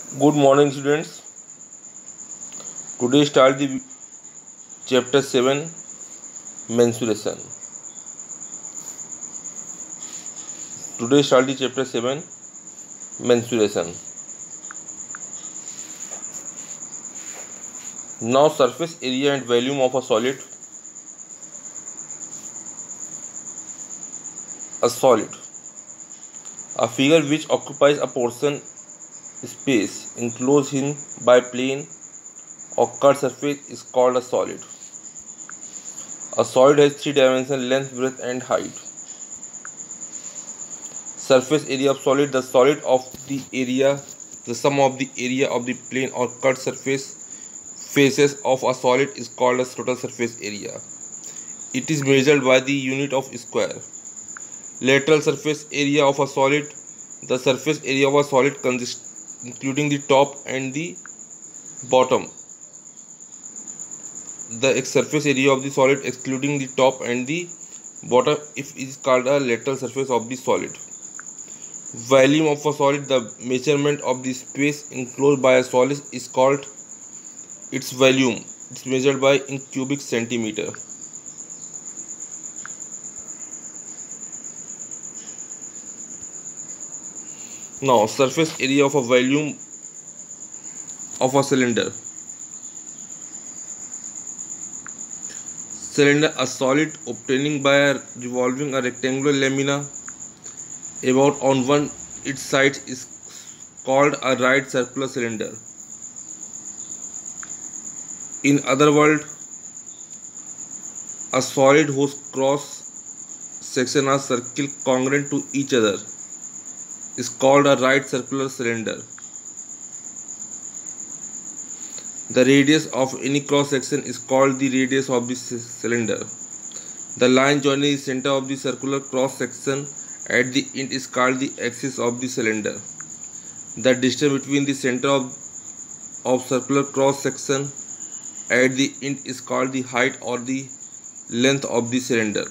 Good morning, students. Today start the chapter 7 Mensuration. Today start the chapter 7 Mensuration. Now surface area and volume of a solid. A figure which occupies a portion space enclosed in by plane or curved surface is called a solid. A solid has three dimensions: length, breadth, and height. Surface area of solid: the solid of the area, the sum of the area of the plane or curved surface faces of a solid is called as total surface area. It is measured by the unit of square. Lateral surface area of a solid: the surface area of a solid consists including the top and the bottom. The surface area of the solid excluding the top and the bottom if is called a lateral surface of the solid. Volume of a solid: the measurement of the space enclosed by a solid is called its volume. It's measured by in cubic centimeter. Now, surface area of a volume of a cylinder. Cylinder: a solid obtaining by revolving a rectangular lamina about on one its sides is called a right circular cylinder. In other words, a solid whose cross section are circle congruent to each other is called a right circular cylinder. The radius of any cross section is called the radius of the cylinder. The line joining the center of the circular cross section at the end is called the axis of the cylinder. The distance between the center of circular cross section at the end is called the height or the length of the cylinder.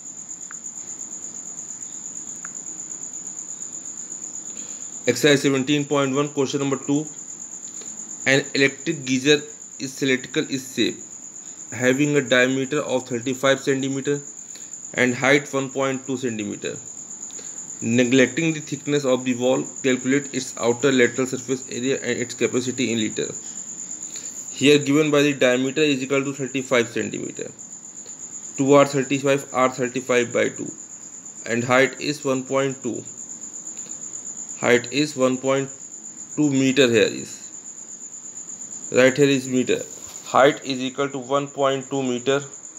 Exercise 17.1, question number 2. An electric geyser is cylindrical in shape, having a diameter of 35 cm and height 1.2 cm. Neglecting the thickness of the wall, calculate its outer lateral surface area and its capacity in liter. Here given by the diameter is equal to 35 cm. 2r35 r35 by 2 and height is 1.2. Height is 1.2 meter. Here is right here is meter. Height is equal to 1.2 meter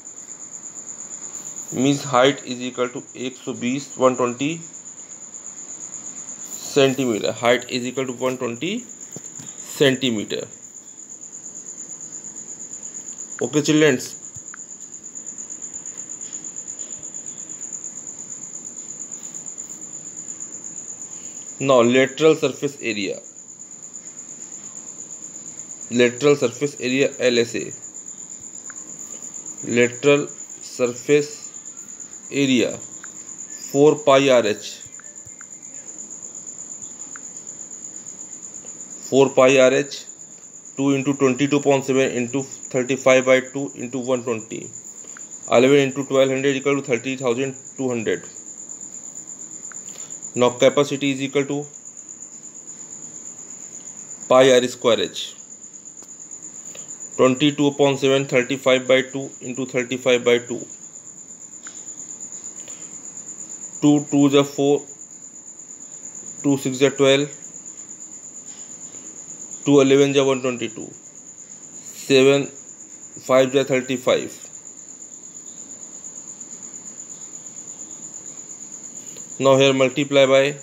means height is equal to 120 centimeter. Height is equal to 120 centimeter. Okay, children. Now lateral surface area. Lateral surface area LSA. Lateral surface area 4 pi RH. 4 pi RH 2 into 22.7 into 35 by 2 into 120. 11 into 1200 equal to 30,200. Now capacity is equal to pi r square h. 22.7 35 by 2 into 35 by 2. 2 2s are 4, 2 6s are 12, 2 11s are 122, 7 5s are 35. Now here multiply by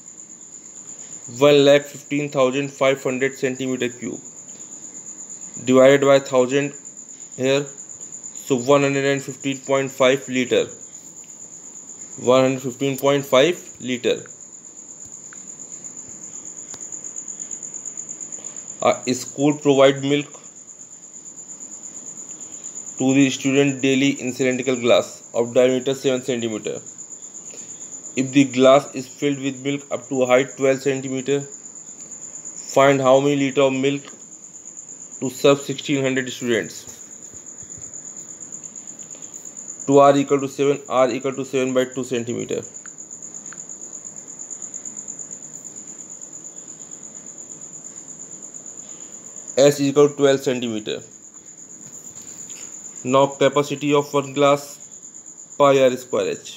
1,15,500 centimeter cube divided by 1000 here, so 115.5 liter. 115.5 liter. A school provide milk to the student daily in cylindrical glass of diameter 7 centimeter. If the glass is filled with milk up to a height 12 cm, Find how many liters of milk to serve 1600 students. 2r equal to 7, r equal to 7 by 2 centimeter. S is equal to 12 centimeter. Now capacity of one glass, pi r square h.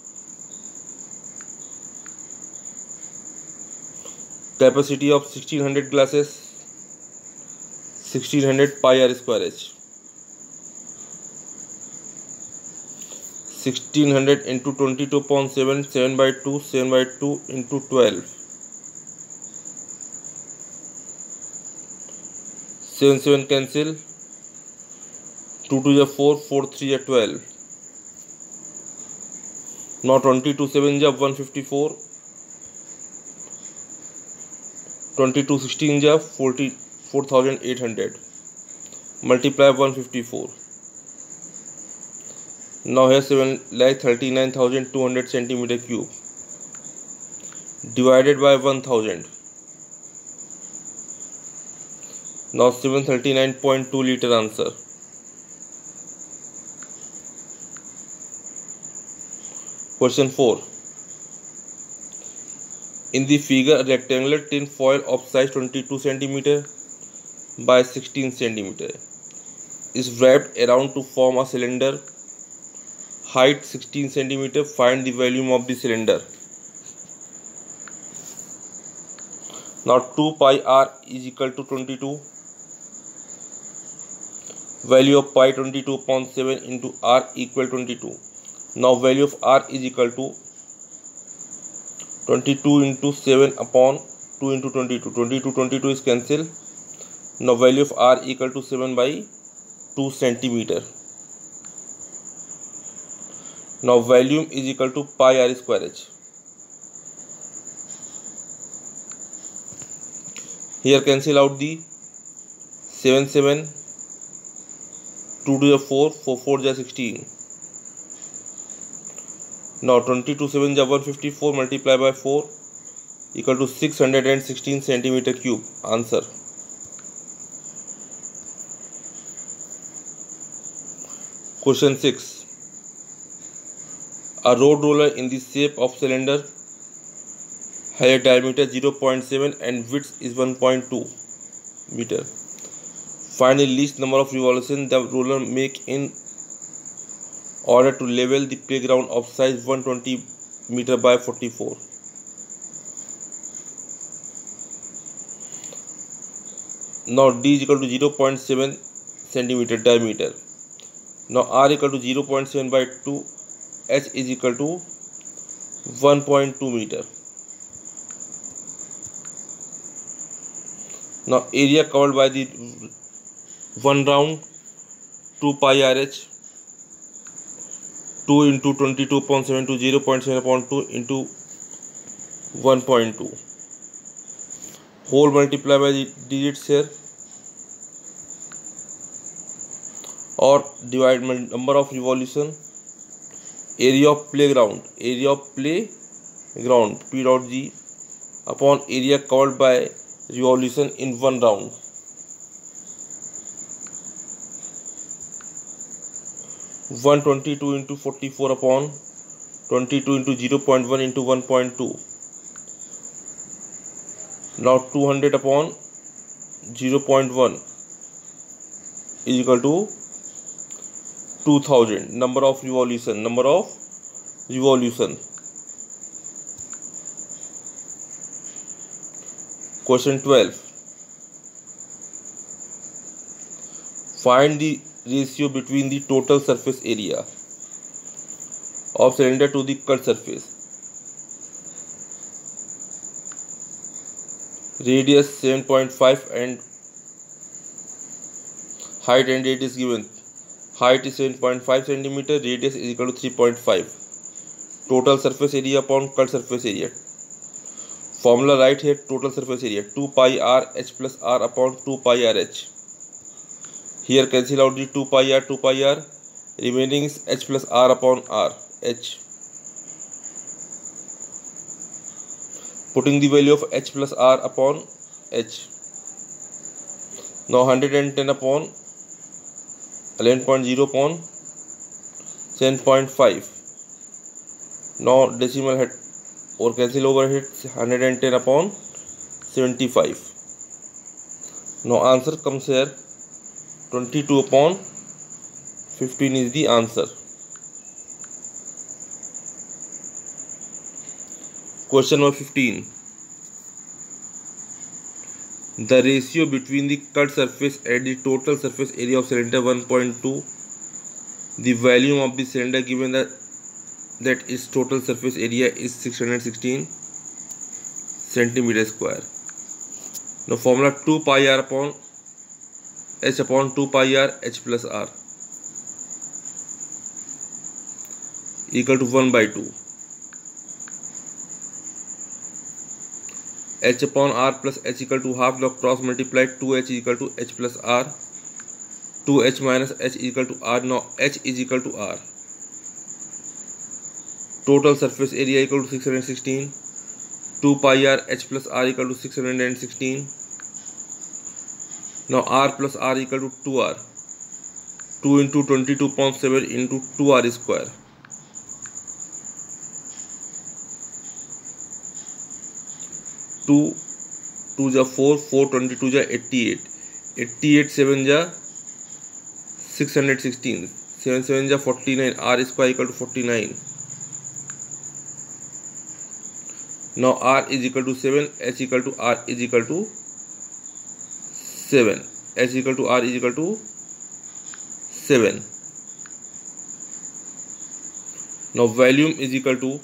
Capacity of 1600 glasses, 1600 pi r square h. 1600 into 22.7, 7 by 2, 7 by 2 into 12. 7 7 cancel. 2 2 is 4, 4 3 is 12. Now 22 7 is 154. 22 16 is 44,800. Multiply 154. Now here 7 like 39,200 centimeter cube. Divided by 1000. Now 739.2 liter answer. Question 4. In the figure, a rectangular tin foil of size 22 cm by 16 cm is wrapped around to form a cylinder. Height 16 cm. Find the volume of the cylinder. Now 2 pi r is equal to 22. Value of pi 22.7 into r equal 22. Now value of r is equal to 22 into 7 upon 2 into 22. 22 is cancelled. Now value of r equal to 7 by 2 centimeter. Now volume is equal to pi r square h. Here cancel out the 7 7. 2 to the 4, 4 4 is 16. Now 22 7 is 154 multiplied by 4 equal to 616 centimeter cube. Answer. Question 6. A road roller in the shape of cylinder has a diameter 0.7 and width is 1.2 meter. Find the least number of revolutions the roller make in order to level the playground of size 120 meter by 44. Now d is equal to 0.7 centimeter diameter. Now r equal to 0.7 by 2, h is equal to 1.2 meter. Now area covered by the one round 2 pi rh. 2 into 22.7 to 0.7 upon 2 into 1.2. Whole multiply by the digits here or divide number of revolution. Area of playground p dot g upon area covered by revolution in one round. One 22 into 44 upon 22 into 0.1 into 1.2. Now 200 upon 0.1 is equal to 2000. Number of revolution. Question 12. Find the ratio between the total surface area of cylinder to the cut surface. Radius 7.5 and height and radius given. Height is 7.5 centimeter. Radius is equal to 3.5. Total surface area upon cut surface area. Formula right here. Total surface area 2 pi r h plus r upon 2 pi r h. Here cancel out the 2 pi r. Remaining is h plus r upon r. H. Putting the value of h plus r upon h. Now 110 upon 11.0 upon 10.5. Now decimal head or cancel overhead 110 upon 75. Now answer comes here 22 upon 15 is the answer. Question number 15. The ratio between the cut surface and the total surface area of cylinder 1.2. The volume of the cylinder given that its total surface area is 616 centimeter square. Now formula 2 pi r upon h upon 2 pi r h plus r equal to 1 by 2. H upon r plus h equal to half. Log cross multiplied 2h equal to h plus r. 2h minus h equal to r. Now h is equal to r. Total surface area equal to 616. 2 pi r h plus r equal to 616. Now r plus r equal to 2r. 2 into 22.7 into 2r square. 2 2 जा 4 4 22 जा 88 88 7 जा 616 7 7 जा 49 r square equal to 49. Now r is equal to 7, h equal to r is equal to 7, h equal to r is equal to 7. Now volume is equal to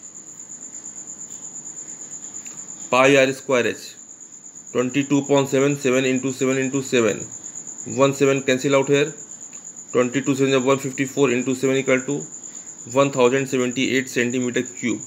pi r square h. 22.7 7 into 7 into 7 1 7 cancel out here. 22 7 is 154 into 7 equal to 1078 centimeter cube.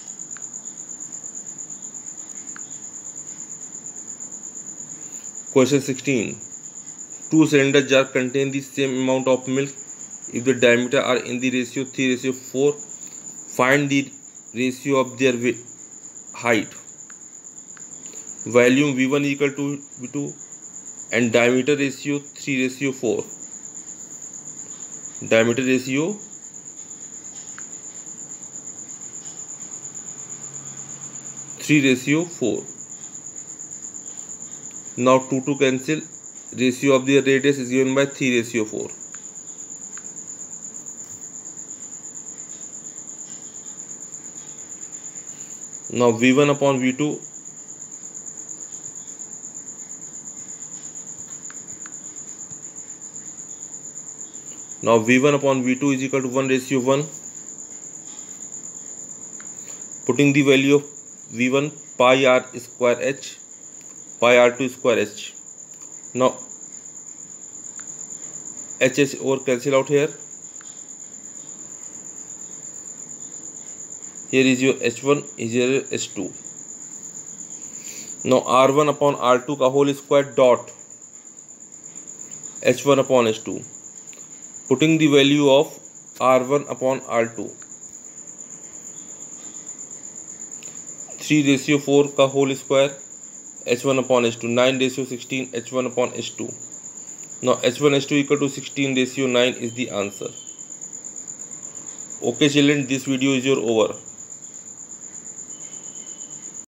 Question 16. Two cylinder jars contain the same amount of milk if the diameter are in the ratio 3:4. Find the ratio of their height. Volume V1 equal to V2 and diameter ratio 3:4. Diameter ratio 3:4. Now 2 to cancel. Ratio of the radius is given by 3:4. Now V1 upon V2. Now V1 upon V2 is equal to 1:1. Putting the value of V1 pi r square h, pi r2 square h. Now h or cancel out here. Here is your h1, here is h2. Now r1 upon r2 का whole square dot h1 upon h2. Putting the value of r1 upon r2. 3:4 का whole square h1 upon h2. 9:16 h1 upon h2. Now h1 h2 equal to 16:9 is the answer. Okay children, this video is your over.